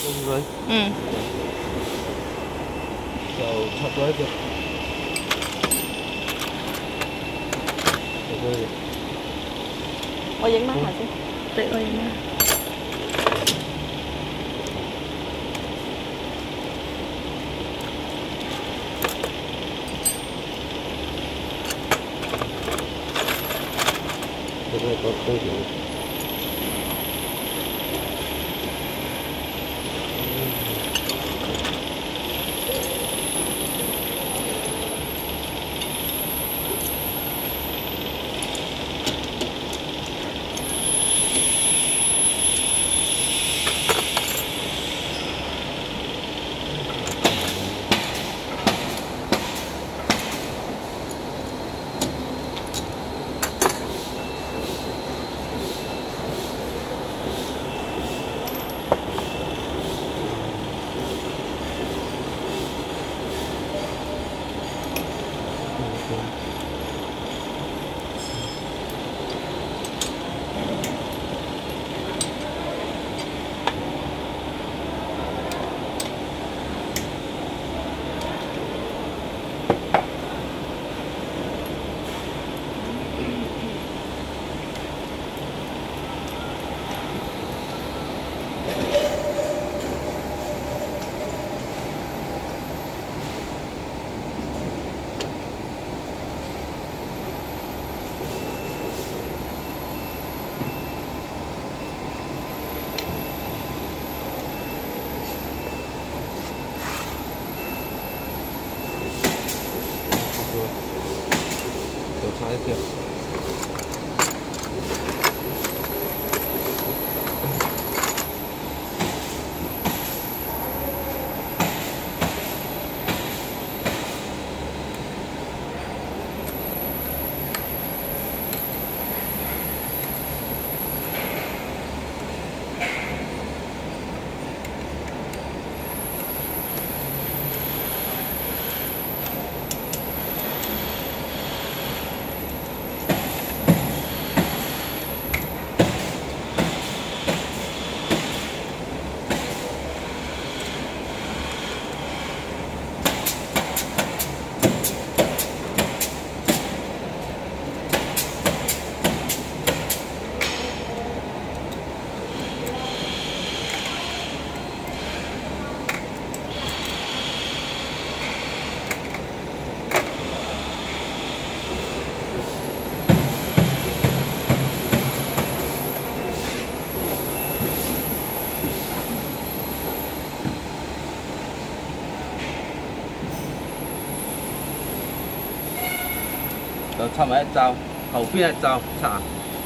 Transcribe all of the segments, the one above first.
rồi. Dầu thật rồi kìa. Rồi. Ôi dính mắt hả chứ? Tự ơi dính mắt. Rồi có tôi hiểu. Thái kìa. Rồi xong rồi rau, hậu phía rau xả.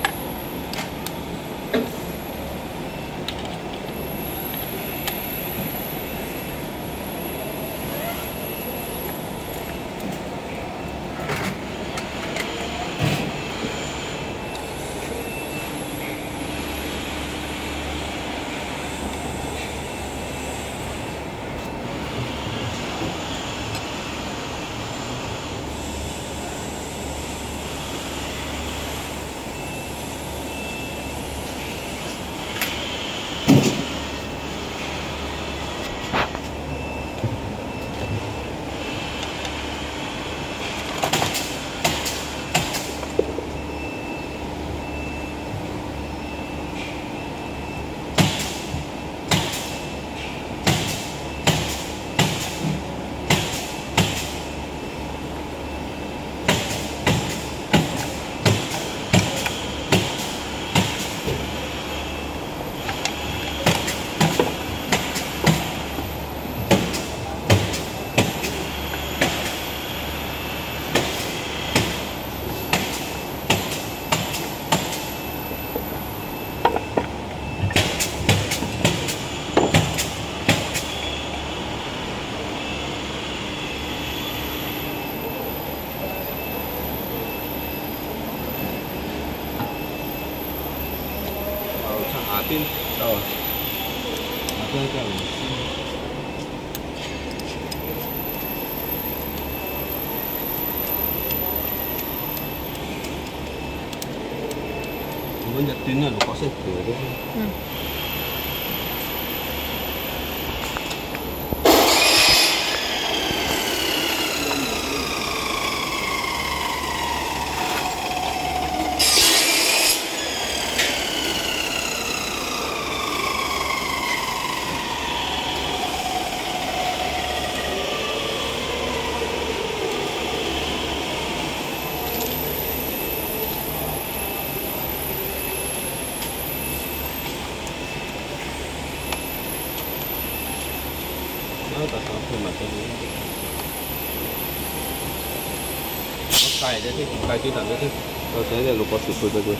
Tin rồi tôi cần với nhật tin là nó có sẽ cửa đấy. 打算配埋咗我計咗先，計幾陣咗先，我請隻6個小配俾佢。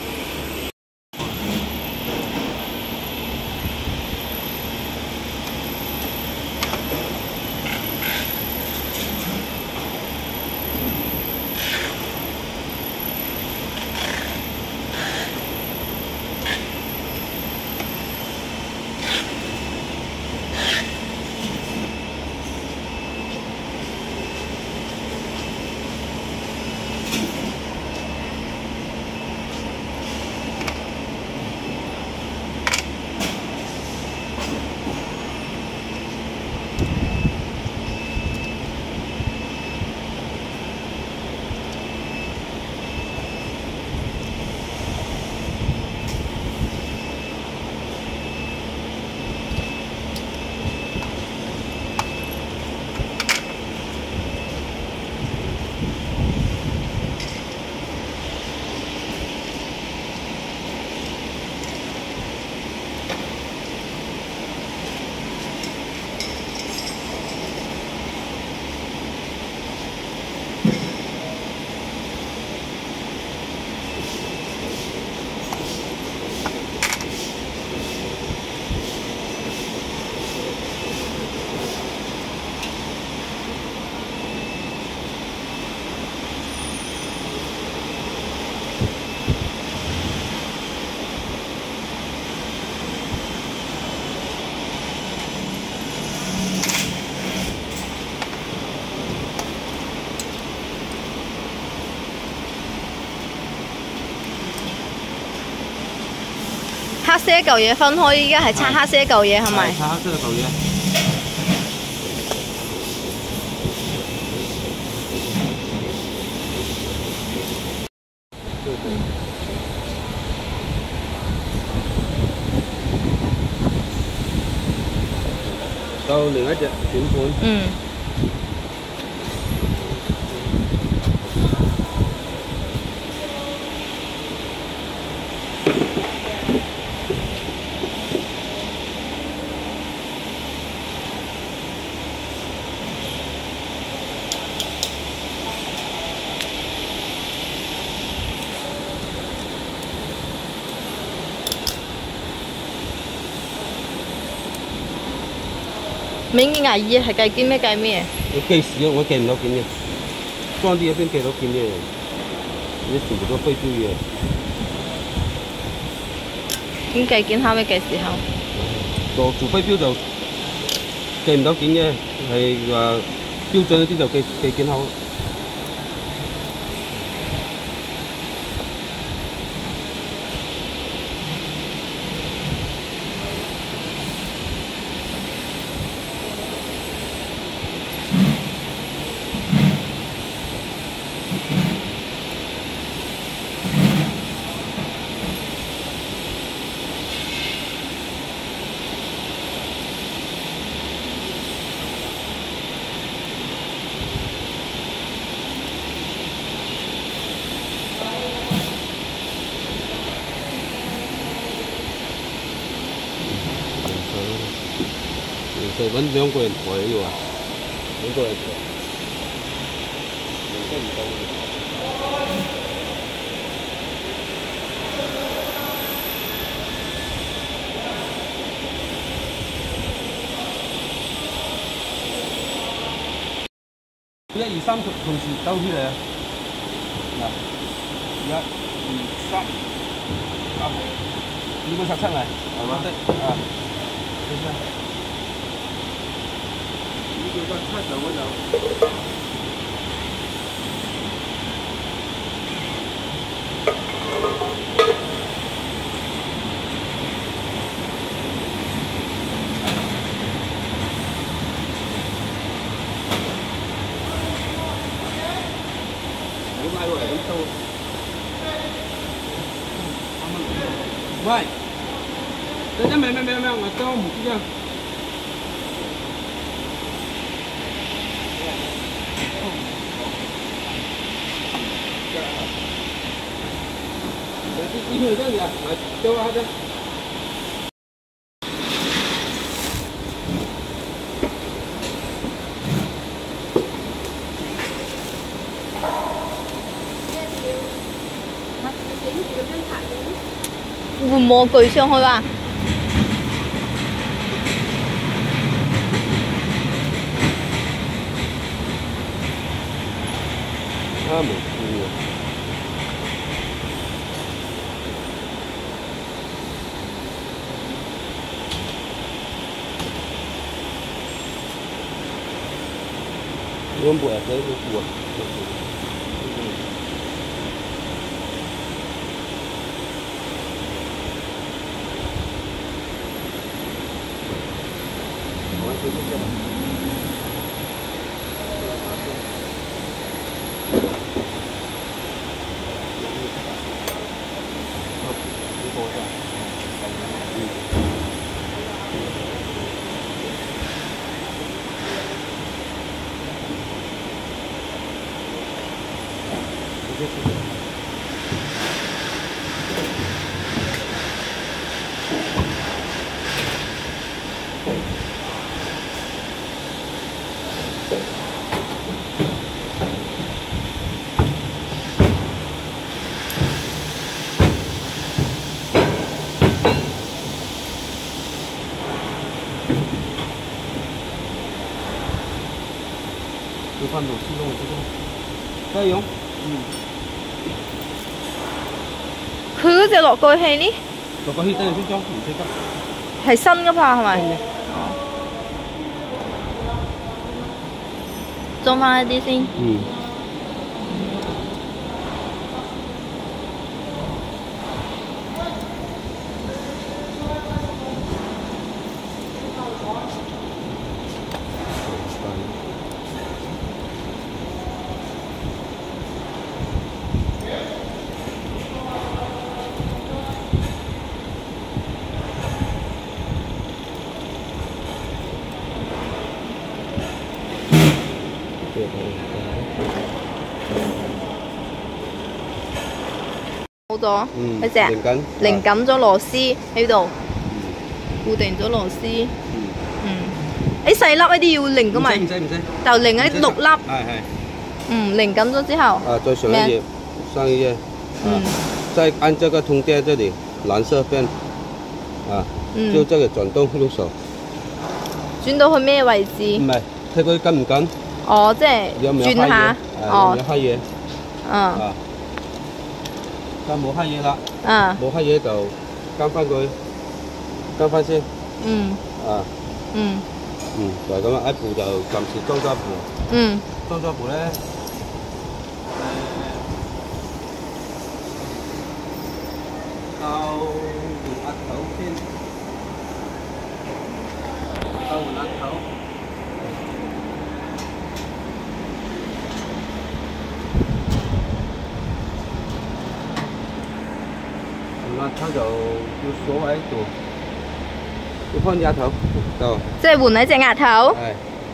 黑色一嚿嘢分開，依家係拆黑色一嚿嘢係咪？ 拆黑色一嚿嘢。到另一隻轉盤。 嗯。明嘅牙醫係計件咩計咩？ 我計時啊，我計唔到件嘅，裝啲嘢先計到件嘅，你全部都非標嘅。 點計件後尾計時候？ 做非標就計唔到件嘅，係話標準嗰啲就計件後。就揾2個人抬要啊，2個人抬，人真唔夠。1、2、3同時兜起嚟啊！嗱，1、2、3，啊，2個17嚟，係嘛？啊，2個7就嗰就。拉過嚟咁兜。喂，等陣咩，我兜唔知啊。一会儿这里啊，来丢下去。 模舉上去啊？ 啊，冇事啊。我唔會啊，這個苦啊。要翻到施工施工，加油！ 佢嗰隻落蓋器呢？ 落個氣燈先裝，唔使急。 係新噶嘛？係咪？哦。裝翻一啲先。 嗯。 好咗，一隻擰緊咗螺絲喺度，固定咗螺絲。誒細粒一啲要擰噶嘛？ 唔使， 就擰喺6粒。 係。 擰緊咗之後。 啊，再上一頁，上一頁。再按這個通電這裡，藍色邊，啊，就這個轉動右手。 轉到去咩位置？ 唔係，睇佢緊唔緊？ 哦，即係轉下。 哦。有黑嘢。 啊。 而家冇黑嘢啦。冇黑嘢就跟翻佢，跟翻先。就係咁啊！一步就暫時裝咗一步。裝咗一步咧，到壓頭先，到壓頭。壓頭就要鎖喺度，要換壓頭，就即係換喺隻壓頭。 係。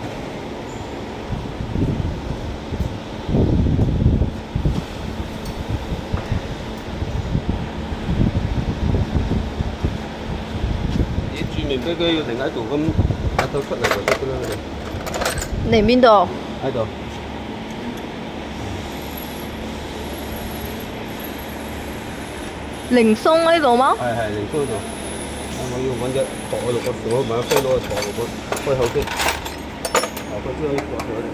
你轉面俾佢要停喺度，咁壓頭出嚟就得㗎啦。 嚟邊度？ 喺度。 零鬆喺度嗎？ 係零鬆喺度。我要揾隻托喺度，我揾飛攞個托落個開口先，佢先可以托咗。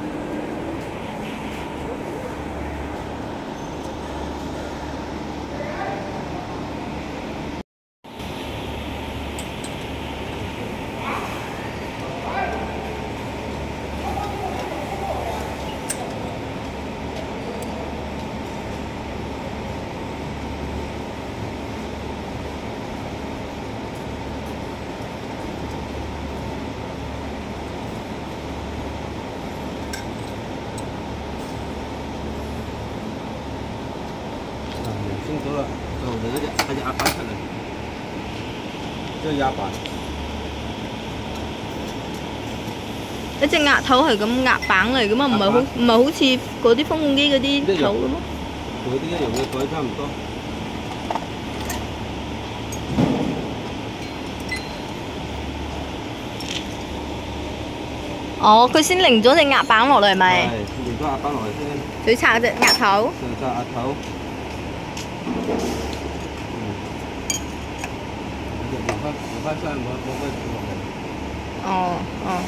清咗啦，就嚟嗰隻壓板出嚟，即係壓板。 一隻壓頭係咁壓板嚟噶嘛？唔係好似嗰啲風控機嗰啲頭嘅咩？ 嗰啲一樣嘅，佢差唔多。 哦，佢先擰咗隻壓板落嚟咪？ 係，擰咗壓板落嚟先。 再拆隻壓頭。 再拆壓頭。 翻上冇乜落嚟。 哦哦。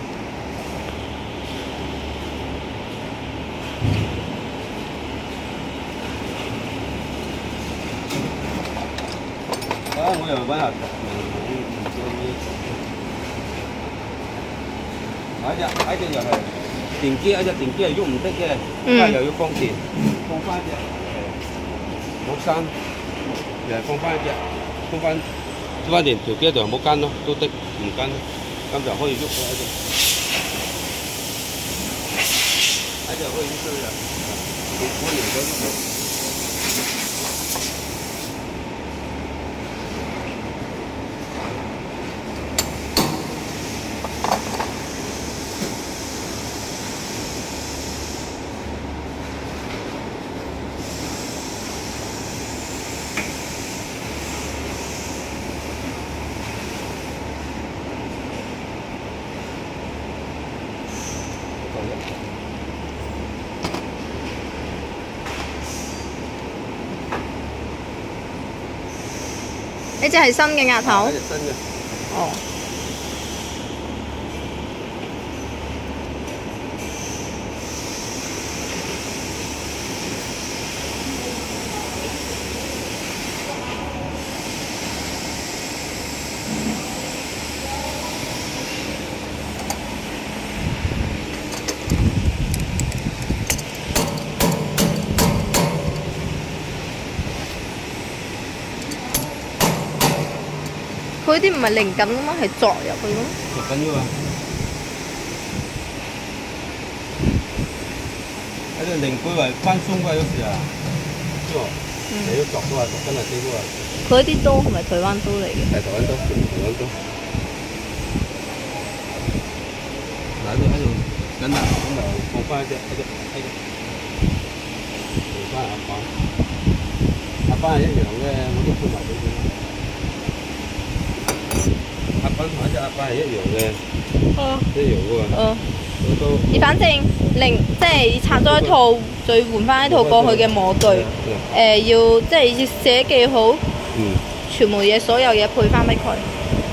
啊！我又揾下呢隻又係電機，呢隻電機係喐唔得嘅，又要放電，放翻隻冇閂，又係放翻一隻，放翻電條機就冇跟咯，都得唔跟，咁就可以喐啦呢隻，呢隻可以喐啦，我嚟咗喐到。 呢只係新嘅額頭。 呢隻新嘅。 哦。佢啲唔係靈感噶嘛，係鑿入去噶嘛。 鑿緊㗎嘛。喺度靈龜為翻鬆㗎有時啊，呢個你都鑿到啊，鑿緊啊死咗啊！ 佢啲刀係咪台灣刀嚟嘅？ 係台灣刀，台灣刀。嗱喺度緊啦，咁就放翻一隻，放翻阿板，阿板係一樣嘅，我都配埋俾佢。阿板同一隻阿板係一樣嘅，一樣嘅喎。 你反正即係拆咗一套，再換翻一套過去嘅模具。要即係要寫記好，全部嘢所有嘢配翻俾佢。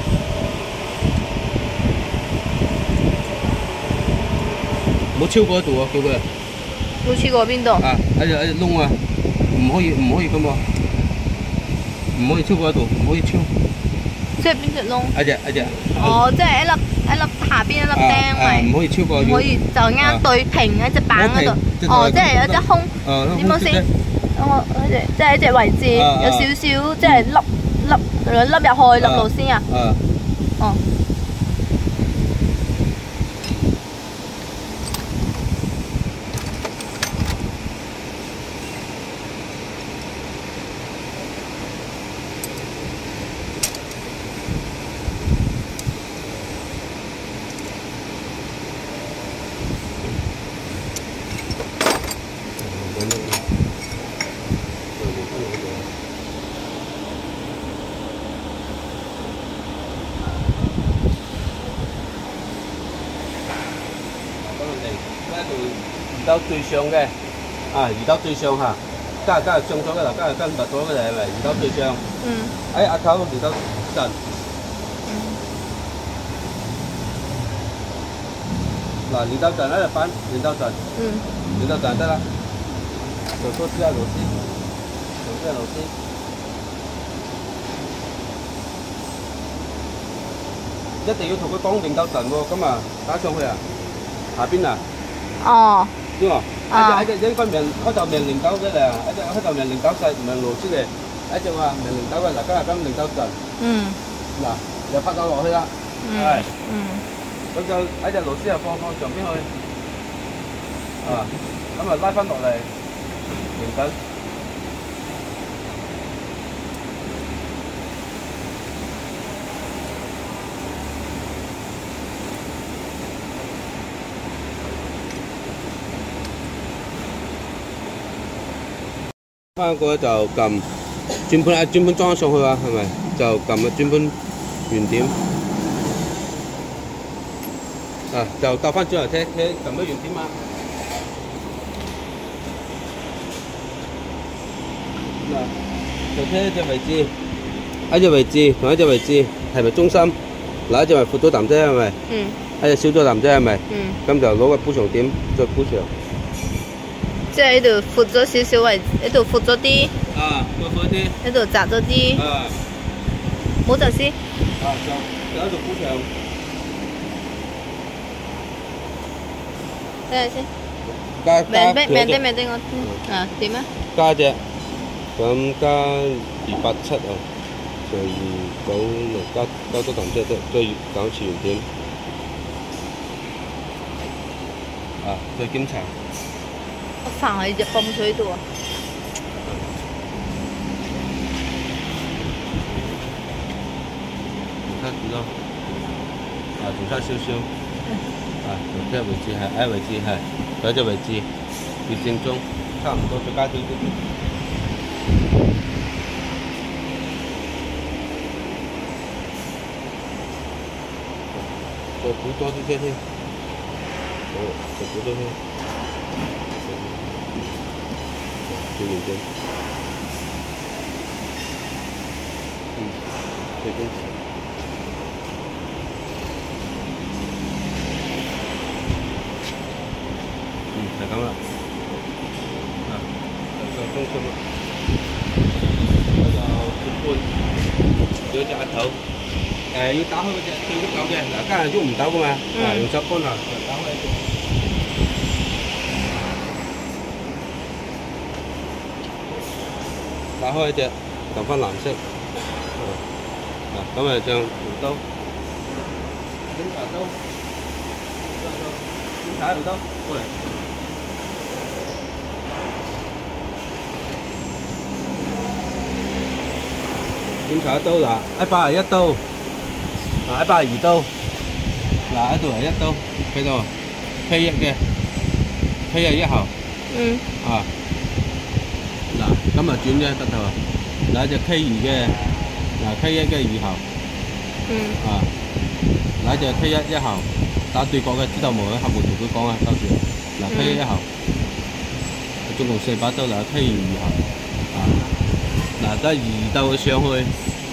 冇超過度啊，叫佢。 冇超過邊度？ 啊，喺隻窿啊，唔可以咁喎，唔可以超過一度，唔可以超。 即係邊隻窿？ 一隻。 哦，即係一粒下邊一粒釘咪。 唔可以超過。 唔可以就啱對平喺隻板嗰度。哦，即係有隻空。點講先？我即係一隻位置有少少，即係凹入去凹路先啊。哦。 移到最上嘅，移到最上嚇，加上咗嘅啦，加上密咗嘅係咪？移到最上。喺額頭移到陣。嗱，移到陣喺度板，移到陣。移到陣得啦。就多支下螺絲，一定要同佢講定到陣喎，咁啊打上去啊，下邊啊。哦。知喎，一隻應該開頭命09嘅咧，一隻開頭命09細唔係螺絲嘅，一隻話命09嘅，嗱今日咁09陣。嗱，又拍到落去啦。係。咁就一隻螺絲又放上邊去。咁啊拉翻落嚟，平緊。翻個就撳轉盤裝上去啊，係咪？就撳個轉盤原點，就倒翻轉頭睇撳咗原點啊。嗱，就睇呢隻位置， 一隻位置同一隻位置係咪中心？嗱，一隻咪闊咗啖啫，係咪？嗯。一隻少咗啖啫，係咪？嗯。咁就攞個補償點再補償。 即係呢度闊咗少少位，呢度闊咗啲。 啊，闊啲。 呢度窄咗啲。啊。冇就先。 啊，就喺度補償。 睇下先。明啲我聽。啊，點啊？ 加隻，咁加287啊，就296加多啖啫，再搞次原點。啊，再檢查。 我飯喺隻泵水度啊。 仲差幾多？啊，仲差少少。啊，仲隻位置係，位置係，嗰隻位置越正宗，差唔多，再加少啲。再補多啲添。好，再補多啲。最認真。最堅持。就咁啦。啊，就中心啦。嗰就鐵盤，有隻額頭。要打開嗰隻最喐手嘅，嗱，家人喐唔到噶嘛，用手搬啊，打開一隻。打開一隻，留翻藍色。嗱，咁啊，將條刀，檢查刀，檢查條刀，過嚟。檢查刀嗱，121刀，嗱122刀，嗱呢度係1刀，睇到K1嘅，K1 號，啊，嗱咁啊轉嘅得到，嗱隻K2嘅，嗱K1嘅2號，啊，嗱隻K1 1號，打對角嘅知道冇？客戶同佢講啊，到時嗱K1 1號，總共4把刀，嗱K2 2號，啊。嗱，得移到上去，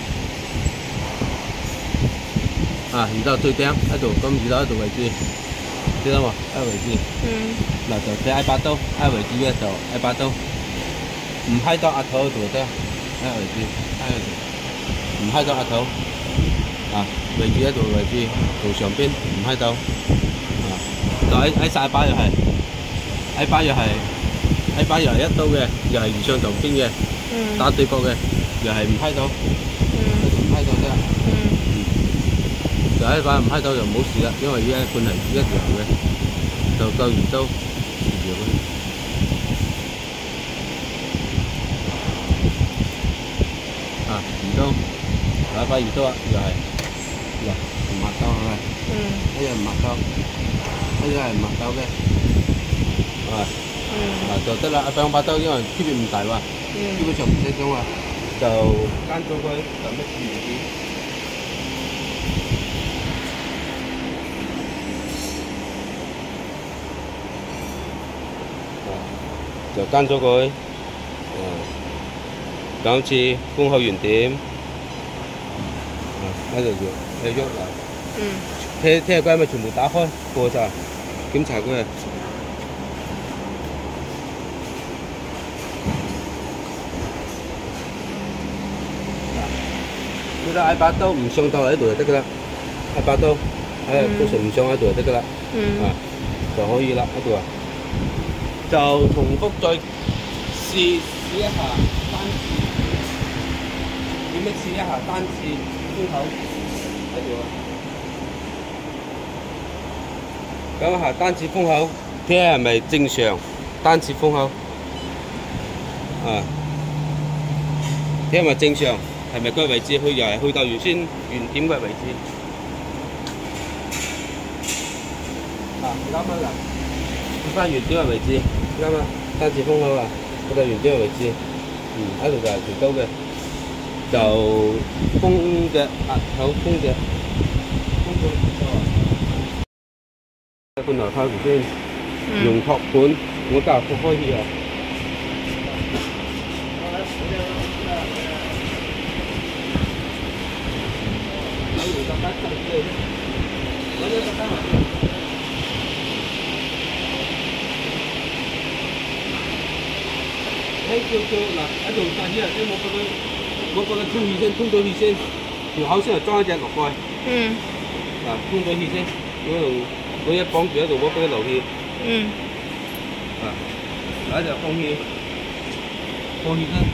啊，移到最頂喺度，咁移到喺度位置，知道冇？喺位置。嗱，就睇把刀，喺位置嘅就一把刀，唔喺到額頭嗰度得，喺位置，喺度，唔喺到額頭，啊，位置喺度位置，做上邊唔喺到，啊，就喺晒把又係，喺把又係1刀嘅，又係移上頭邊嘅。打對角嘅，又係唔批到，唔批到啫。就一把唔批到就冇事啦，因為依一半係一條嘅，就夠移刀，移條啊，移刀，有一把移刀啊，又係，嗱，唔抹刀係咪？呢樣唔抹刀，呢樣係唔抹刀嘅，啊，嗱就得啦，兩把刀因為區別唔大喎。基本上唔使裝啊，就間咗佢就乜原件，就間咗佢，就好似封口圓點，喺度喐啦，聽日佢咪全部打開過晒，檢查佢。呢個把刀唔上到喺度就得噶啦，一把刀，刀上唔上喺度就得噶啦，啊就可以啦，喺度啊，就重複再試一下單次，點樣試一下單次封口喺度啊，咁下單次封口，睇下係咪正常單次封口，啊，睇下係咪正常。係咪嗰個位置？佢又係去到原先原點嘅位置。啊，啱啦，去翻原點嘅位置，啱啦，單次封口啦，去到原點嘅位置。喺度就係條刀嘅，就封嘅額頭封嘅，封咗唔錯啊。半頭靠住先，用托盤，我今日復開啲啊。 叫嗱喺度發現啊！即係我覺得通氣聲，通到氣聲，條口先係裝一隻落去。嗱，通到氣聲，我一綁住喺度，我俾佢流氣。嗱，一隻放氣，放氣聲。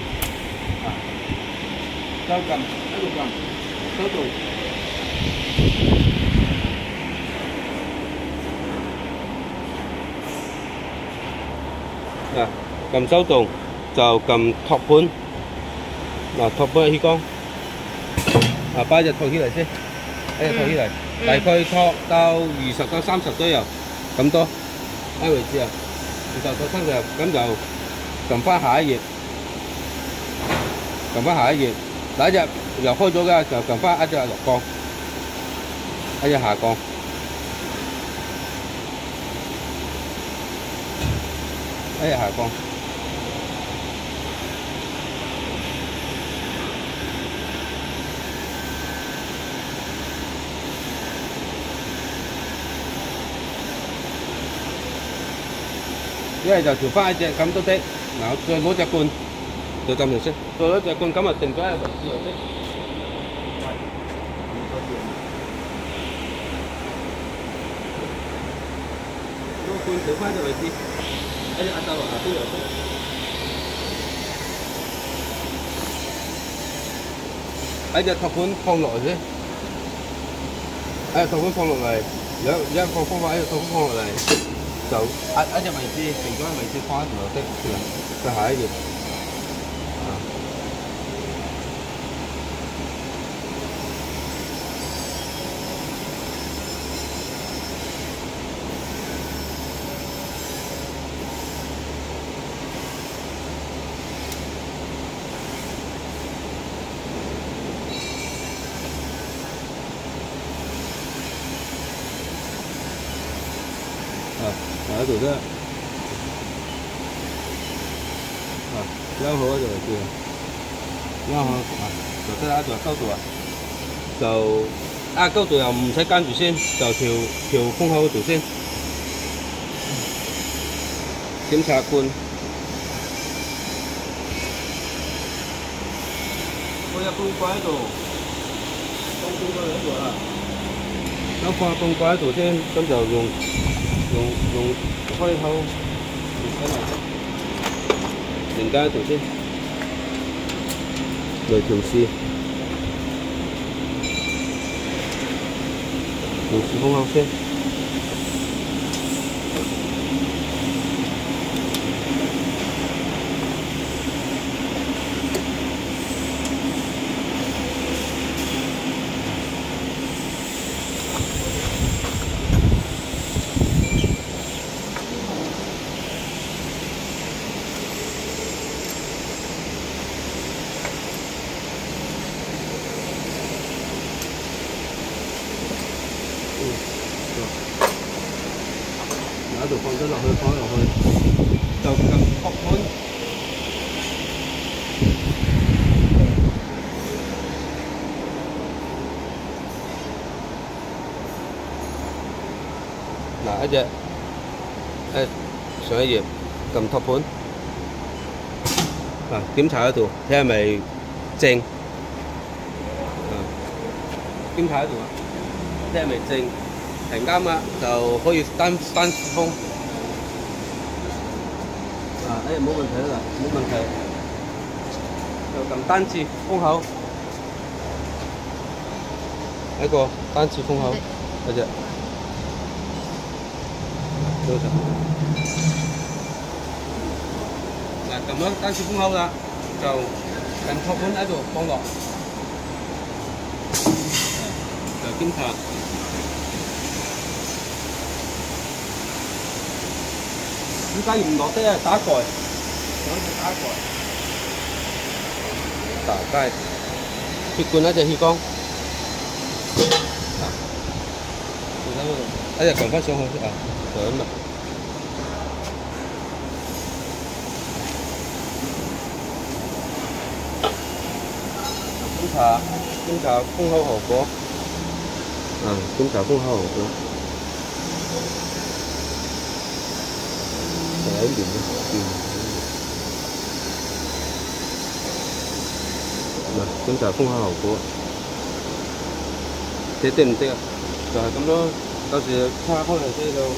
收撳，喺度撳，收動。嗱，撳收動。就撳托盤，嗱托盤氣缸，擺隻托起嚟先，擺隻托起嚟，大概托到20到30左右，咁多，啱為止啊，20到30，咁就撳翻下一頁，撳翻下一頁，第一隻又開咗嘅就撳翻一隻落降，一隻下降，一隻下降。一係就調翻一隻咁都得，嗱再攞隻罐就咁就先，再攞隻罐咁啊定咗喺個位置又得。攞罐調翻隻位置，一隻壓到落下邊又得。喺隻托盤放落嚟先，喺托盤放落嚟，有一個方法喺隻托盤放落嚟。就一隻位置，定咗位置放喺度就得，再下一頁。喺度啫，啱好喺度住，啱好就得啦，就收度啊，就高度又唔使跟住先，就調風口嗰度先，檢查罐，我有罐掛喺度，放罐掛喺度啊，咁放罐掛喺度先，咁就用開口，另加一條先，嚟調試風口先。喺度放咗落去，就撳托盤。嗱，一隻上一頁撳托盤，檢查喺度，睇係咪正？檢查喺度啊，睇係咪正？係啱啦，就可以單次風。冇問題啦，冇問題。就撳單次風口，一個單次風口，嗰隻。嗱，撳咗單次風口啦，就撳托盤喺度放落，就檢查。點解唔落得啊？打蓋，兩隻打蓋，打開，血罐一隻氣缸，一隻撳翻上去啊，咁啊，檢查風口效果。 檢查風口效果。第一年嗱，檢查風口效果，睇得唔得啊？就係咁咯，到時叉開嚟先就，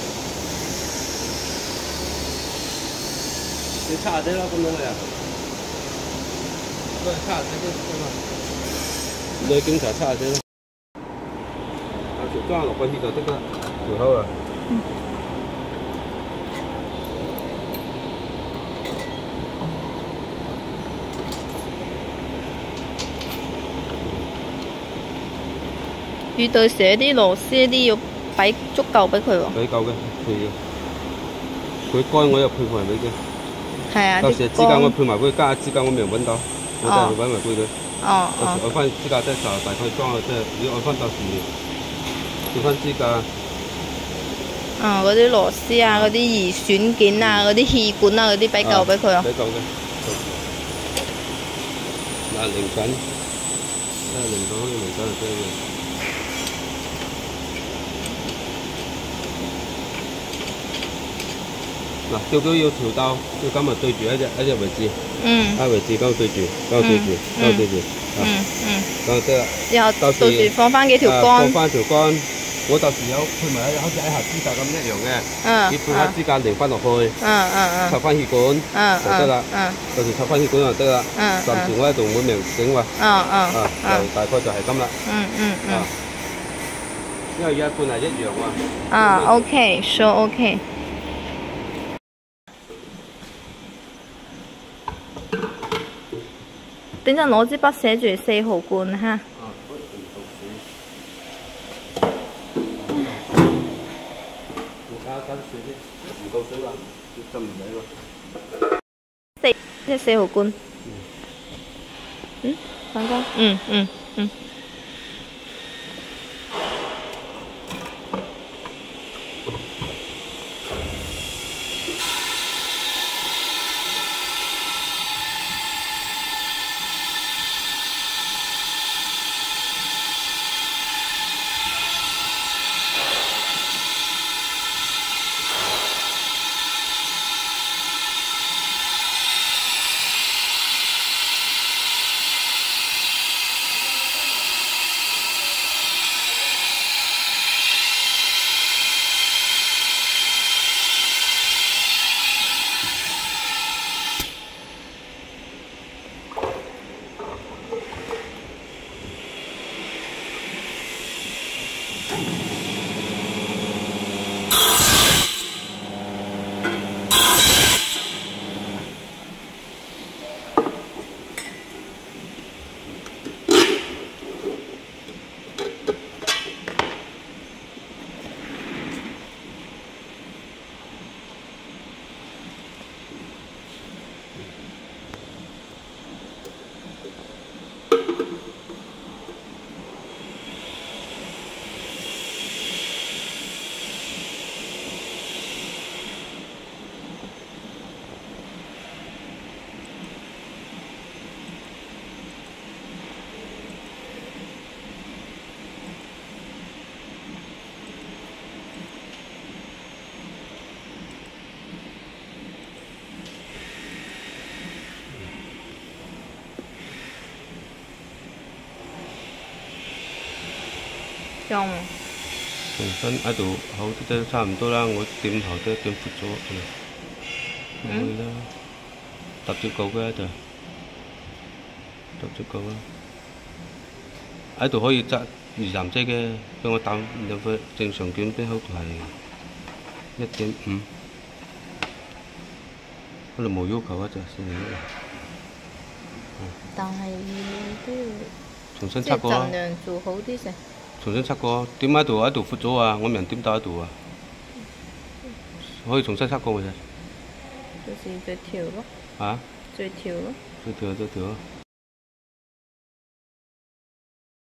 你叉下啲咯，咁樣嘅啊，都係叉下啲啫嘛。你檢查叉下啲咯，有時裝落去就得啦，條口啊。 遇到時啲螺絲啲要俾足夠俾佢喎。 俾夠嘅，係嘅。佢乾我又配埋俾佢。係啊。到時支架我配埋俾佢，加支架我未揾到，我就揾埋俾佢。到時按翻支架即係大概裝即係要按翻到時配翻支架。 嗰啲螺絲啊，嗰啲移選件啊，嗰啲氣管啊，嗰啲俾夠俾佢啊。 俾夠嘅。嗱，零緊，零緊可以零緊就得嘅。嗱，吊錶要調到，要咁啊對住一隻位置，一位置咁對住，咁對住，咁對住，咁得啦。 然後到時放翻幾條杆， 放翻條杆，我到時有配埋好似一下支架咁一樣嘅，你配下支架連翻落去，插翻氣管就得啦。到時插翻氣管就得啦。暫時我喺度唔會明整喎。就大概就係咁啦。因為一半係一樣啊。 OK， so OK。等陣攞支筆寫住4號罐哈。 唔夠水啦，浸唔起喎。 即係4號罐。反光。重新喺度好都差唔多啦，我點頭都點闊咗，可以啦，搭住夠嘅就搭住夠啦。喺度可以揸2-3隻嘅，俾我打入去正常捲邊好係1.5，可能冇要求啊，就先嚟啦。 但係都要重新測過啊， 盡量做好啲先。 重新測過，點喺度闊咗啊！我明點打喺度啊，可以重新測過嘅啫。 就是再調咯。 啊？ 再調咯。 再調。